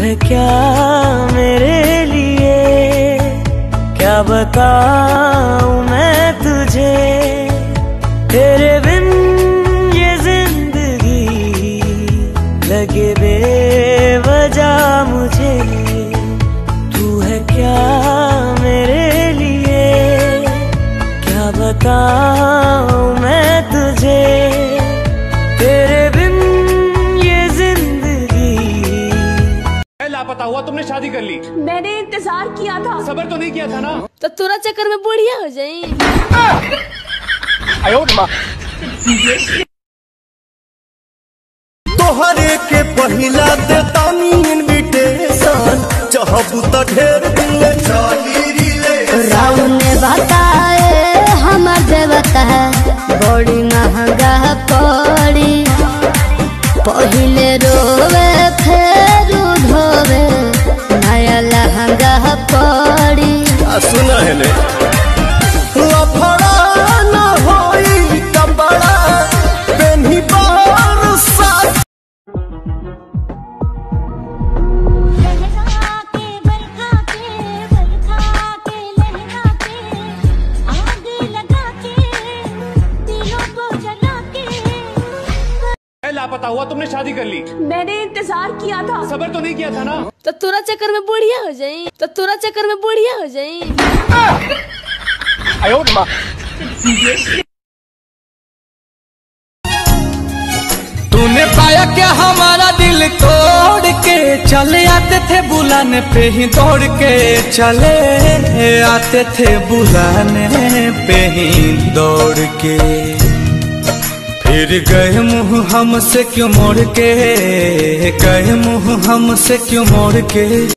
है क्या मेरे लिए, क्या बताऊं मैं तुझे, तेरे बिन ये जिंदगी लगे बेवजह मुझे। तू है क्या मेरे लिए, क्या बताऊं मैं तुझे, तेरे बिन ये जिंदगी। लापता हुआ, तुमने शादी कर ली। मैंने इंतजार किया था। सबर तो नहीं किया था ना। तो तोरा चक्कर में बुढ़िया हो जाई। तोहरे के पहिला देतानी इनविटेशन, चाहबू तो ढेर दिन ले चली रिले। राम ने बताए हमर देवता है बड़ी महंगा पड़ी, पहिले रोवे फिर धोवे नया लहंगा पड़ी। सुना है ने लफड़ा न होई कपड़ा पेन्ही बार साथ। लापता हुआ, तुमने शादी कर ली। मैंने इंतजार किया था। सबर तो नहीं किया था ना। तो तोरा चक्कर में बुढ़िया हो जाई। तो तोरा चक्कर में बुढ़िया हो जाई। तूने पाया क्या हमारा दिल तोड़ के, चले आते थे बुलाने पे ही दौड़ के, चले आते थे बुलाने पे ही दौड़ के, फिर गए मुँह हमसे क्यों मोड़ के, गए मुँह हमसे क्यों मोड़ के।